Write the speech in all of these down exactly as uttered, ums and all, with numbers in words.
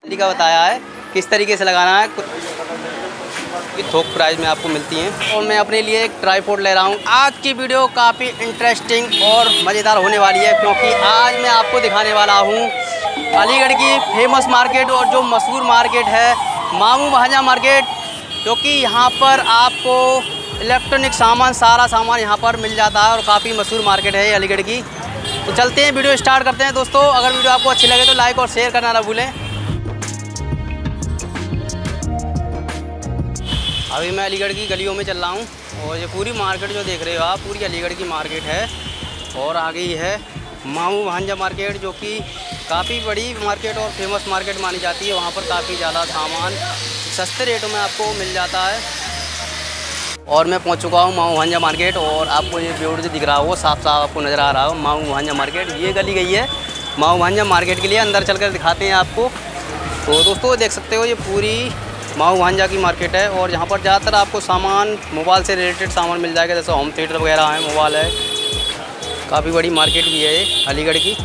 तरीका बताया है किस तरीके से लगाना है। थोक प्राइस में आपको मिलती हैं। और मैं अपने लिए एक ट्राईपॉड ले रहा हूँ। आज की वीडियो काफ़ी इंटरेस्टिंग और मज़ेदार होने वाली है, क्योंकि आज मैं आपको दिखाने वाला हूँ अलीगढ़ की फेमस मार्केट और जो मशहूर मार्केट है मामू भांजा मार्केट, क्योंकि यहाँ पर आपको इलेक्ट्रॉनिक सामान सारा सामान यहाँ पर मिल जाता है और काफ़ी मशहूर मार्केट है अलीगढ़ की। तो चलते हैं, वीडियो स्टार्ट करते हैं। दोस्तों अगर वीडियो आपको अच्छी लगे तो लाइक और शेयर करना ना भूलें। अभी मैं अलीगढ़ की गलियों में चल रहा हूँ और ये पूरी मार्केट जो देख रहे हो आप, पूरी अलीगढ़ की मार्केट है। और आगे ही है मामू भांजा मार्केट, जो कि काफ़ी बड़ी मार्केट और फेमस मार्केट मानी जाती है। वहाँ पर काफ़ी ज़्यादा सामान सस्ते रेटों में आपको मिल जाता है। और मैं पहुँच चुका हूँ मामू भांजा मार्केट, और आपको ये बोर्ड जो दिख रहा हो साफ साफ आपको नज़र आ रहा हो मामू भांजा मार्केट। ये गली गई है मामू भांजा मार्केट के लिए। अंदर चलकर दिखाते हैं आपको। तो दोस्तों देख सकते हो ये पूरी मामू भांजा की मार्केट है, और यहाँ पर ज़्यादातर आपको सामान मोबाइल से रिलेटेड सामान मिल जाएगा, जैसे होम थिएटर वगैरह है, मोबाइल है। काफ़ी बड़ी मार्केट भी है ये अलीगढ़ की।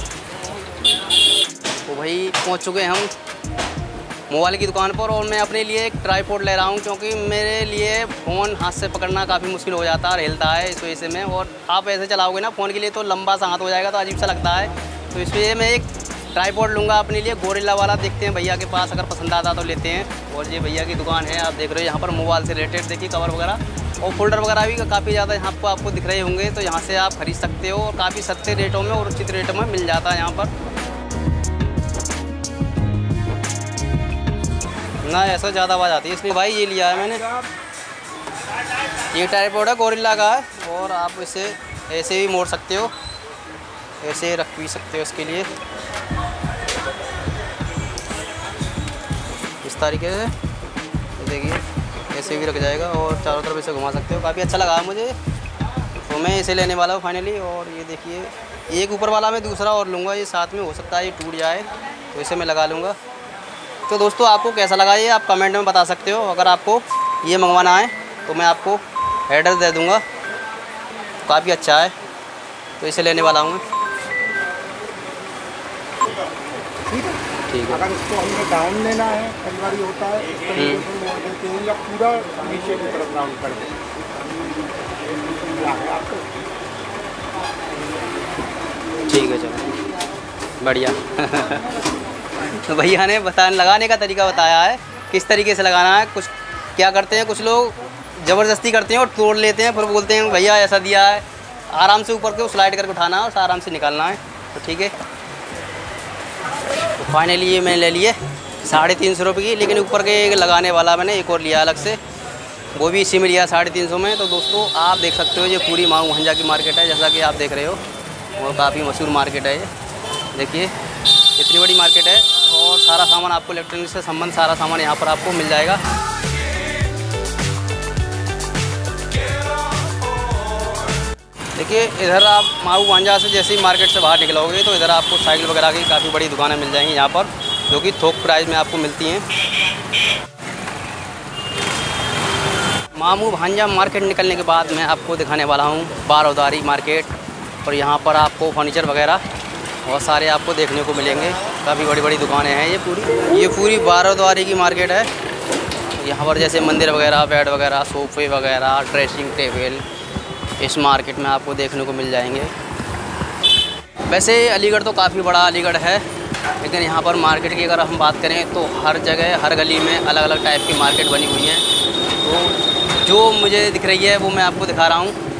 तो भाई पहुँच चुके हैं हम मोबाइल की दुकान पर, और मैं अपने लिए एक ट्राईपॉड ले रहा हूँ, क्योंकि मेरे लिए फ़ोन हाथ से पकड़ना काफ़ी मुश्किल हो जाता है, हिलता है इस वजह से मैं। और आप ऐसे चलाओगे ना फ़ोन के लिए तो लंबा सा हाथ हो जाएगा, तो अजीब सा लगता है। तो इसलिए मैं एक ट्राईपॉड लूँगा अपने लिए, गोरिल्ला वाला। देखते हैं भैया के पास, अगर पसंद आता तो लेते हैं। और ये भैया की दुकान है, आप देख रहे हो यहाँ पर मोबाइल से रिलेटेड देखिए कवर वगैरह और फोल्डर वगैरह भी काफ़ी ज़्यादा यहाँ पर आपको दिख रहे होंगे। तो यहाँ से आप खरीद सकते हो, और काफ़ी सस्ते रेटों में और उचित रेटों में मिल जाता है यहाँ पर ना। ऐसा ज़्यादा आवाज़ आती है, इसलिए भाई ये लिया है मैंने। ये ट्राईपॉड है गोरिल्ला का है, और आप इसे ऐसे भी मोड़ सकते हो, ऐसे रख भी सकते हो इसके लिए इस तरीके से। देखिए ऐसे भी रख जाएगा और चारों तरफ इसे घुमा सकते हो। काफ़ी अच्छा लगा मुझे, तो मैं इसे लेने वाला हूँ फाइनली। और ये देखिए एक ऊपर वाला मैं दूसरा और लूँगा, ये साथ में हो सकता है ये टूट जाए, तो इसे मैं लगा लूँगा। तो दोस्तों आपको कैसा लगा ये आप कमेंट में बता सकते हो। अगर आपको ये मंगवाना है तो मैं आपको एड्रेस दे दूँगा। काफ़ी अच्छा है, तो इसे लेने वाला हूँ मैं। ठीक है। अगर इसको हमें डाउन लेना है, कई बार होता है इस तरीके से मोड़ देते हैं, या पूरा नीचे की तरफ डाउन कर देते हैं आपको। ठीक है चलो बढ़िया। तो भैया ने बता लगाने का तरीका बताया है किस तरीके से लगाना है। कुछ क्या करते हैं, कुछ लोग ज़बरदस्ती करते हैं और तोड़ लेते हैं, फिर बोलते हैं भैया ऐसा दिया है। आराम से ऊपर के स्लाइड करके उठाना है और आराम से निकालना है। तो ठीक है, तो फाइनली ये मैंने ले लिए साढ़े तीन सौ रुपये की। लेकिन ऊपर के लगाने वाला मैंने एक और लिया अलग से, वो भी इसी में लिया साढ़े तीन सौ में। तो दोस्तों आप देख सकते हो ये पूरी मामू भांजा की मार्केट है, जैसा कि आप देख रहे हो। और काफ़ी मशहूर मार्केट है ये। देखिए इतनी बड़ी मार्केट है, और सारा सामान आपको इलेक्ट्रॉनिक से संबंध सारा सामान यहाँ पर आपको मिल जाएगा। देखिए इधर आप मामू भांजा से जैसे ही मार्केट से बाहर निकलोगे तो इधर आपको साइकिल वगैरह की काफ़ी बड़ी दुकानें मिल जाएंगी यहाँ पर, जो कि थोक प्राइस में आपको मिलती हैं। मामू भांजा मार्केट निकलने के बाद मैं आपको दिखाने वाला हूँ बारौदारी मार्केट, और यहाँ पर आपको फर्नीचर वगैरह बहुत सारे आपको देखने को मिलेंगे। काफ़ी बड़ी बड़ी दुकानें हैं ये पूरी। ये पूरी बारौदारी की मार्केट है। यहाँ पर जैसे मंदिर वगैरह, बेड वगैरह, सोफ़े वगैरह, ड्रेसिंग टेबल इस मार्केट में आपको देखने को मिल जाएंगे। वैसे अलीगढ़ तो काफ़ी बड़ा अलीगढ़ है, लेकिन यहाँ पर मार्केट की अगर हम बात करें तो हर जगह हर गली में अलग अलग टाइप की मार्केट बनी हुई हैं। तो जो मुझे दिख रही है वो मैं आपको दिखा रहा हूँ।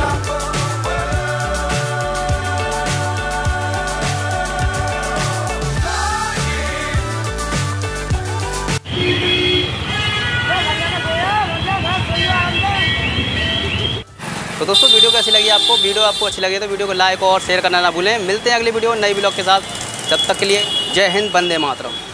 तो दोस्तों वीडियो कैसी लगी आपको? वीडियो आपको अच्छी लगी तो वीडियो को लाइक और शेयर करना ना भूलें। मिलते हैं अगली वीडियो नई ब्लॉग के साथ। तब तक के लिए जय हिंद, वंदे मातरम।